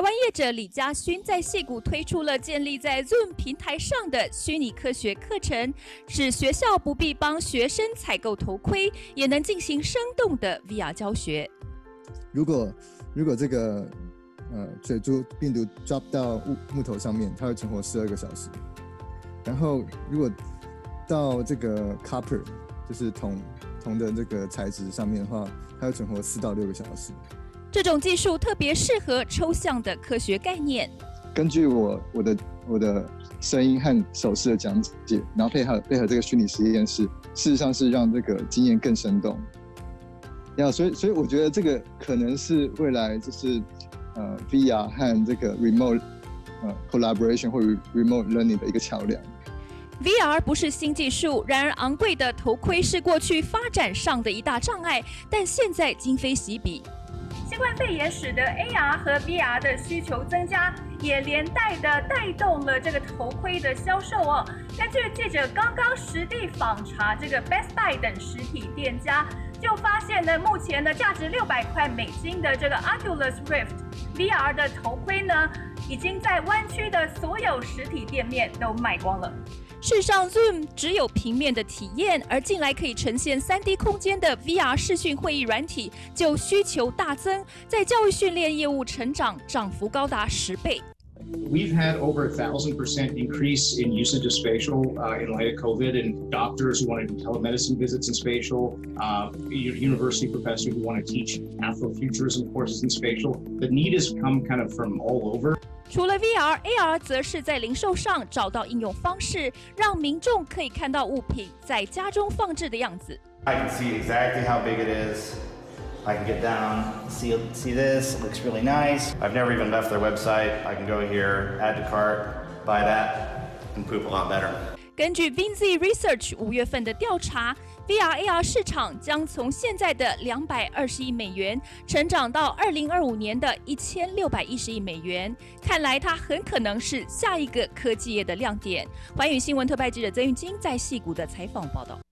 台湾业者李嘉勋在矽谷推出了建立在 Zoom 平台上的虚拟科学课程，使学校不必帮学生采购头盔，也能进行生动的 VR 教学。 如果这个水珠病毒 drop 到木头上面，它会存活12个小时。然后如果到这个 copper， 就是铜的这个材质上面的话，它会存活4到6个小时。 这种技术特别适合抽象的科学概念。 根据我的声音和手势的讲解，然后配合这个虚拟实验室，事实上是让这个经验更生动。所以我觉得这个可能是未来就是VR 和这个 remote collaboration 或者 remote learning 的一个桥梁。 VR 不是新技术，然而昂贵的头盔是过去发展上的一大障碍，但现在今非昔比。新冠肺炎使得 AR 和 VR 的需求增加，也连带的带动了这个头盔的销售哦。根据记者刚刚实地访查这个 Best Buy 等实体店家，就发现呢，目前呢价值$600的这个 Oculus Rift VR 的头盔呢，已经在湾区的所有实体店面都卖光了。事实上 ，Zoom 只有平面的体验，而近来可以呈现3D 空间的 VR 视讯会议软体，就需求大增，在教育训练业务涨幅高达10倍。 We've had over 1,000% increase in usage of spatial in light of COVID, and doctors who want to do telemedicine visits in spatial, university professors who want to teach Afrofuturism courses in spatial. The need has come kind of from all over. 除了 VR、AR 则是在零售上找到应用方式，让民众可以看到物品在家中放置的样子。 I can see exactly how big it is. I can get down, see this, it looks really nice. I've never even left their website. I can go here, add to cart, buy that, and poop a lot better. 根据 Vinzi Research 5月份的调查 ，VR/AR 市场将从现在的$220亿成长到2025年的$1610亿。看来它很可能是下一个科技业的亮点。寰宇新闻特派记者曾玉金在矽谷的采访报道。